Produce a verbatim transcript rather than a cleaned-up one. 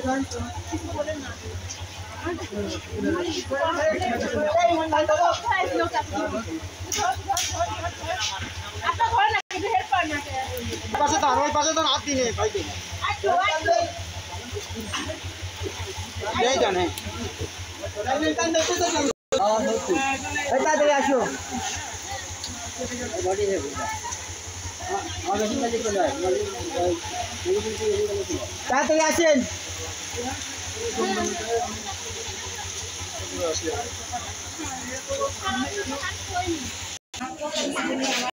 পাশে তো ওই পাশে তো হাত দিনে ভাই এই জানে এটা দিয়ে আসো বডি হে আর বেশি কাজে চলে যায় তাতে আসেন